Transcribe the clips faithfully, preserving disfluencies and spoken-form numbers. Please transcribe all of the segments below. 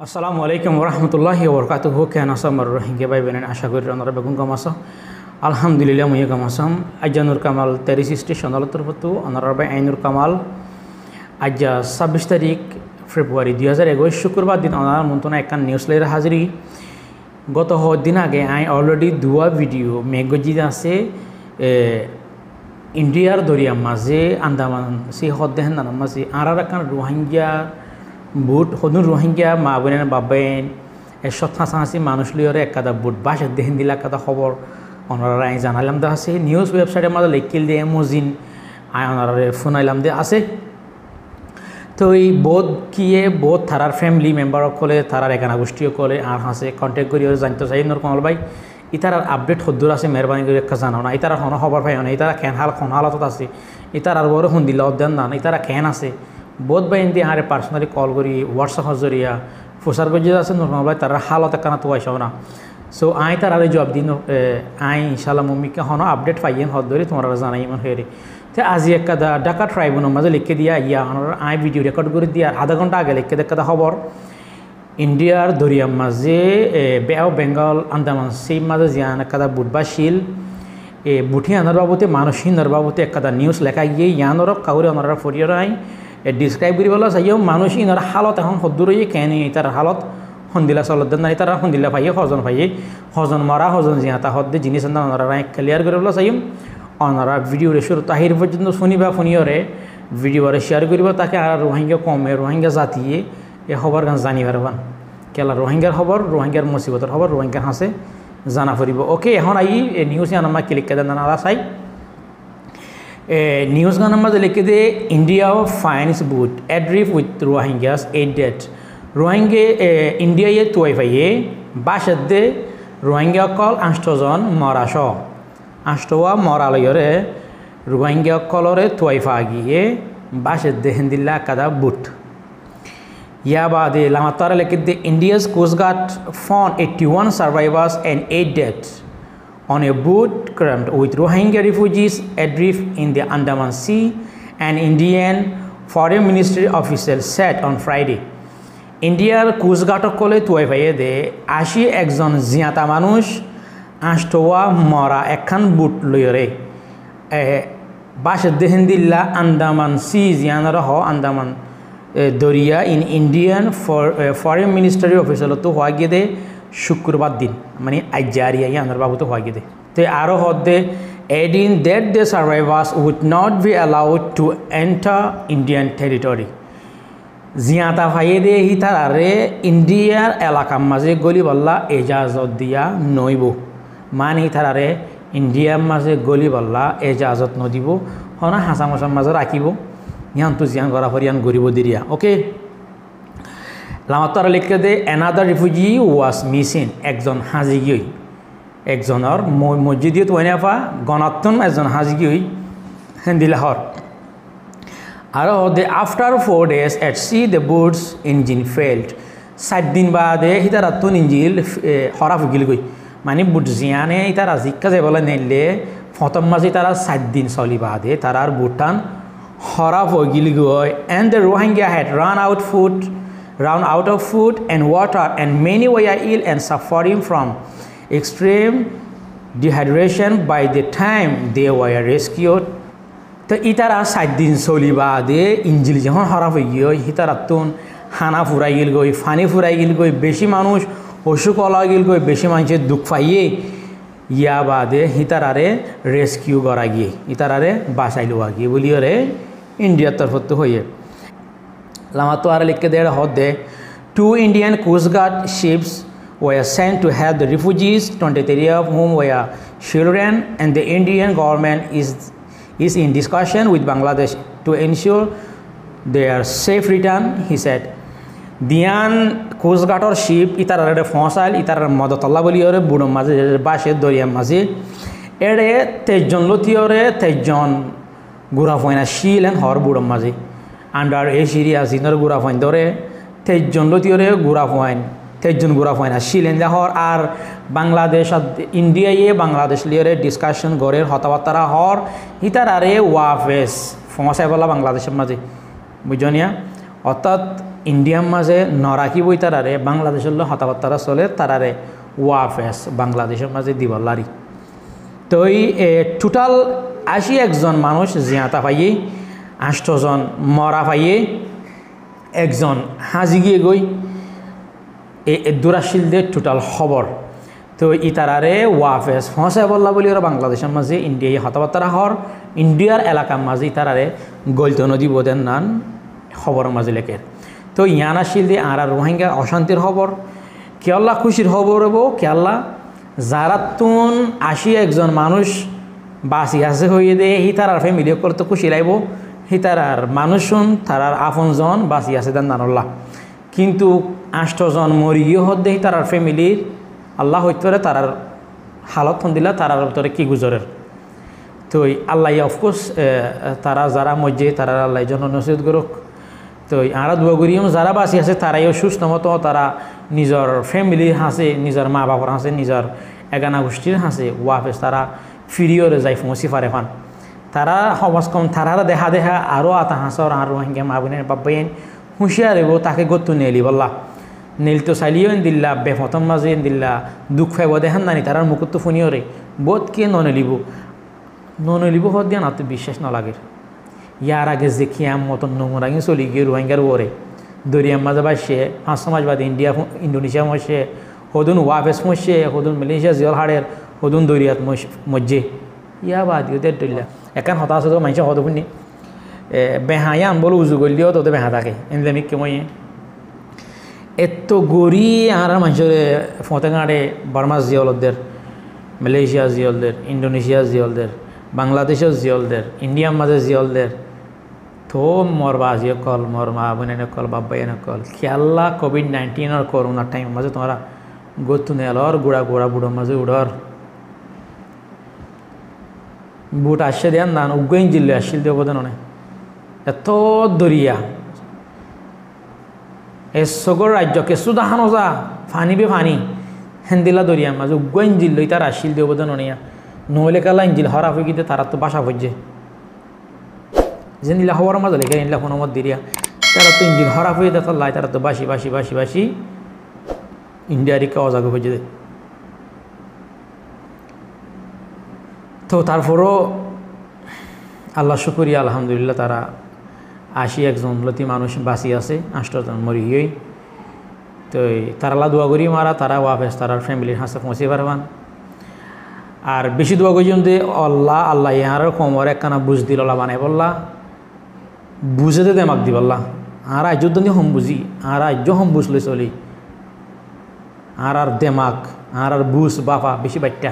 আসসালামু আলাইকুম রহমতুল্লাহি ওবরকাতুহু কেন আসামার রোহিঙ্গা ভাই বোনেন আশা করি ওনারা বেগুন কামাস আলহামদুলিল্লাহ মুয়ে কামাসাম আজ নুরকামাল তেরিশ স্টেশন আলতরফতু ওনারা ভাই আই নুরকামাল আজ ছাব্বিশ তারিখ ফেব্রুয়ারি দুই হাজার একুশ শুক্রবার দিন ওনার মন্তনা একটা নিউজ লাইর হাজিরি গত দিন আগে আই অলরেডি দুয়া ভিডিও মেঘজিদ আছে ইন্ডিয়ার দরিয়ার মাঝে আন্দামান সেই হদ্দেহেন নানার মাঝে আর একটা রোহিঙ্গা বুট হদুন রোহিঙ্গা মা বোনের বাবেন এসব হাসাহাসি মানুষ লিওরে একাদা বুট বাসের দেহেন দিলা একাদা খবর ওনারা আই জানালাম দা আছে নিউজ ওয়েবসাইটের মাঝে লেখিল দিয়ে এমোজিন আই ওনারা ফোন আইলাম দে আছে তো এই বোধ কিয়ে বোধ তারার ফ্যামিলি মেম্বার কলে তারার একানা গোষ্ঠীও কলে আর হাসে কন্ট্যাক্ট করি জানতে চাই নরকমাল ভাই ইতার আপডেট হদ্দুর আছে মেহরবানি করে একটা জানাও না ইতারা হন খবর পাই না ইতারা কেন হাল খন হালতত আছে ইতার আর বড় শুন দিলা অধ্যান না ইতারা কেন আছে বোধ বাই দিয়ে হারে পার্সোনালি কল করি হোয়াটসঅ্যাপ জরিয়া ফুসার গজ্জে আছে নরমাল ভাই তারা হালত একখানা তো আইসাও না সো আই তার আরে জবাব দিন আই ইনশাল্লাহ মম্মিকে হন আপডেট পাইয়েন হদ ধরে তোমার জানাই ইমান হয়ে তো আজি একটা ডাকা ট্রাইব্যুনের মাঝে লিখে দিয়া ইয়া হনার আই ভিডিও রেকর্ড করে দিয়া আধা ঘন্টা আগে লিখে দেখা খবর ইন্ডিয়ার দরিয়ার মাঝে বে অফ বেঙ্গল আন্দামান সেই মাঝে জিয়ান একটা বুটবা শিল এ বুঠি আনার বাবুতে মানসহীনার বাবুতে একটা নিউজ লেখা গিয়ে ইয়ানোর কাউরে ওনারা ফরিয়ার আই ডিসক্রাইব করি বলা চাইও মানুষ ইনার হালত এখন সদ্দুর কেন তার হালত সন্দিলা চলত নাই তারা সন্দিলা পাইয়ে হজন পাইয়ে হজন মরা হজন জিয়াতা হদ্দে জিনিস ওনারা ক্লিয়ার করে বলা চাইম ওনারা ভিডিওরে শুরু তাহির পর্যন্ত শুনিবা শুনিওরে ভিডিওরে শেয়ার করিব তাকে আর রোহিঙ্গা কমে রোহিঙ্গা জাতিয়ে এ খবর গান জানি পারবান কেলা রোহিঙ্গার খবর রোহিঙ্গার মুসিবতের খবর রোহিঙ্গার হাসে জানা ফুরিব ওকে এখন আই নিউজে আনামা ক্লিক করে দেন আলা চাই নিউজ গানের মাঝে লিখে দে India finds boat adrift with Rohingyas eight dead রোহিঙ্গে ইন্ডিয়ায় তুয়াই পাইয়ে বাসের দে রোহিঙ্গা কল আষ্টজন মরাস আষ্টওয়া মরালয়রে রোহিঙ্গা কলরে তুয়াইফা গিয়ে বাসের দে হিন্দিল্লা কাদা বুট ইয়া বাদে লামাতারা লিখে দে India's coast guard found eighty one survivors and eight deaths on a boat crammed with Rohingya refugees adrift in the Andaman Sea, an Indian Foreign Ministry official said on Friday. India's Coast Guard কলে তুই ভাইয়ে দে আশি একজন জিয়াতা মানুষ আষ্টওয়া মরা একখান বুট লইরে বাসে দেহেন্দিল্লা Andaman C জিয়ানার হ আন্দামান দরিয়া in Indian foreign ministry official তো হওয়া গিয়ে দে শুক্রবার দিন মানে আইজারিয়া ইয়ানোর বাবু তো হয়ে গেছে তো আরও হদ্দে added that the survivors would not be allowed to enter Indian territory জিয়াতা ভাইয়ে দে হি তার আরে ইন্ডিয়ার এলাকার মাঝে গলি বল্লা এজাজত দিয়া নইব মানে তার আরে ইন্ডিয়ার মাঝে গলি বল্লা এজাজত নদিব হনা হাঁচা মশার মাঝে রাখিব ইহান তো জিয়ান করা ফরিয়ান গরিব দিরিয়া ওকে লামাতারা লিখে দে অ্যানাদার রিফিউজি ওয়াজ মিসিং একজন হাজি গিয়ে একজনের মসজিদে তোয়াইনাফা গণাত্তন একজন হাজি গিয়ে হেন্দিলাহর আর দে after four days at sea the boat's engine failed সাত দিন বাদে হিতার আত্মন ইঞ্জিল হরা ফুগিল গই মানে বুট জিয়ানে তারা জিক্কা যাই বলে নেলে ফতম মাঝে তারা সাত দিন চলি বাদে তারা আর বুটান হরা ফুগিল গই and the Rohingya had run out food run out of food and water, and many were ill and suffering from extreme dehydration by the time they were rescued. তো ইতারা সাত দিন চলি বাদে ইঞ্জিল যখন খারাপ হয়ে গিয়ে হিতারা তুন হানা ফুরাই গেল গই ফানি ফুরাই গেল গই বেশি মানুষ অসুখ ওলা গেল গই বেশি মানুষের দুঃখ পাইয়ে ইয়া বাদে হিতারারে রেস্কিউ করা গিয়ে ইতারারে বাঁচাই লওয়া গিয়ে বলিওরে ইন্ডিয়ার তরফত হয়ে Lama to are like there hot there. Two Indian Coast Guard ships were sent to help the refugees, twenty-three of whom were children, and the Indian government is is in discussion with Bangladesh to ensure their safe return, he said. Dian Coast Guard or ship itarare fossil itar modatalla boliore budom maze bashe doriya maze ere tejon lotiore tejon gura foina shil and hor budom maze আন্ডার এই সিরিয়া জিনর গুড়া ফাইন ধরে তেইশজন লতিওরে গুড়া fine তেইশজন গুড়া fine আর শিলেন হর আর বাংলাদেশ ইন্ডিয়ায় বাংলাদেশ লিওরে ডিসকাশন গড়ের হতাবার্তারা হর হিতার আরে ওয়াফেস ফসাই বলা বাংলাদেশের মাঝে বুঝনিয়া অর্থাৎ ইন্ডিয়ার মাঝে নরাকিবই তারারে বাংলাদেশের হতাবার্তারা চলে তারারে ওয়াফেস বাংলাদেশের মাঝে দিবল্লারি তো এই টোটাল আশি একজন মানুষ জিয়াতা পাইয়ে আষ্টজন মরা পাইয়ে একজন হাজি গিয়ে গই এই দুরাশিলদের টোটাল খবর তো ই তারারে ওয়াফেস ফসে বললা বলি ওরা বাংলাদেশের মাঝে ইন্ডিয়ায় হতাবার্তারা হর ইন্ডিয়ার এলাকার মাঝে তারারে গলিত নদী বোধের নান খবরের মাঝে লেখের তো ইয়ান আসিল দিয়ে আর রোহিঙ্গা অশান্তির খবর কেয়াল্লা খুশির খবর হবো কেয়াল্লা যারা তুন আশি একজন মানুষ বাসি আছে হয়ে দে হি তারার ফ্যামিলি করতে খুশি লাগব হি তারার মানুষজন তারার আপনজন বাসি আছে দেন নানল্লাহ কিন্তু আষ্টজন মরি গিয়ে হত দেহি তারার ফ্যামিলির আল্লাহ হইতে পারে তারার হালত দিলা তারার ভিতরে কি গুজরের তো আল্লাহ অফকোর্স তারা যারা মজ্জে তারা আল্লাহ জন্য নসিহত করুক তো আরা দোয়া করিম যারা বাসি আছে তারাইও সুস্থ মতো তারা নিজের ফ্যামিলির হাসে নিজের মা বাবার হাসে নিজের এগানা গোষ্ঠীর হাসে ওয়াফেস তারা ফিরিও যাই ফসি ফারে ফান তারা সমাজ কম তারা দেখা দেখা আরও আতা হাসর আর রোহিঙ্গা মা বোনের বাব্বাইন হুঁশিয়ার এবো তাকে গত্তু নেলি বললা নীল তো চাইলিও দিল্লা বেফতম মাঝে দিল্লা দুঃখ ফাইব দেখান নানি তারার মুকুত ফুনিও রে বোধ কে ননলিব ননলিব হত দিয়া না তো বিশ্বাস না লাগে ইয়ার আগে যে খিয়াম মতন নোংরাগি চলি গিয়ে রোহিঙ্গার ওরে দরিয়ার মাঝে বাসে পাঁচ সমাজ বাদে ইন্ডিয়া ইন্দোনেশিয়া মসে হদুন ওয়াফেস মসে হদুন মালয়েশিয়া জিয়ল হাড়ের হদুন দরিয়াত মজ্জে ইয়া বাদ ইউদের দরিয়া একান হতাশ হতো মানুষ হতো শুনি বেহায়া বলে উজু করলেও তোদের বেহা থাকে এনলেমিক কে মই এত গড়ি আর মানুষের ফতেঙাড়ে বার্মা জিয়লদের মালয়েশিয়া জিয়লদের ইন্দোনেশিয়া জিয়লদের বাংলাদেশের জিয়লদের ইন্ডিয়ার মাঝে জিয়লদের তো মোর বাজি কল মোর মা বোনের কল বাব্বাইন কল খেয়াল্লা কোভিড নাইন্টিনের করোনার টাইম মাঝে তোমরা গতু নেলর গুড়া গুড়া বুড়োর মাঝে উড়র বুট আসছে দেন না উগ্গইন জিল্লে আসছিল দেব নে এত দরিয়া এ সগর রাজ্যকে সুদাহানো যা ফানি বে ফানি হেন্দিলা দরিয়ার মাঝে উগ্গইন জিল্ল তার আসছিল দেব নিয়া নহলে কালা ইঞ্জিল হরা হয়ে গিয়ে তারা তো বাসা ভজে যে নীলা হওয়ার মাঝে লেখে নীলা কোনো মত দিরিয়া তারা তো ইঞ্জিল হরা হয়ে দেখা লাই তারা তো বাসি বাসি বাসি বাসি ইন্ডিয়ারই কাজ আগে ভজে দেয় তো তারপরও আল্লাহ শুকরিয়া আলহামদুলিল্লাহ তারা আশি একজন লতি মানুষ বাঁচি আছে আষ্টজন মরি গিয়েই তো তারালা দোয়া করি মারা তারা ওয়াফেস তারার ফ্যামিলির হাসে পৌঁছে পারবান আর বেশি দোয়া করি যে আল্লাহ আল্লাহ ইয়ার কোমর একখানা বুঝ দিল বানাই বললা বুঝে দে দেমাক দি বললা আর আজ যদি হম বুঝি আর আজ হম বুঝলে চলি আর আর দেমাক আর আর বুঝ বাপা বেশি বাচ্চা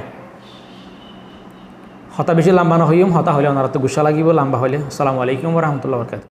হতা বেশি লম্বা না হইম হতা হলে ওনারা তো গুসা লাগিব লম্বা হলে আসসালামু আলাইকুম রহমতুল্লাহ বরকাত।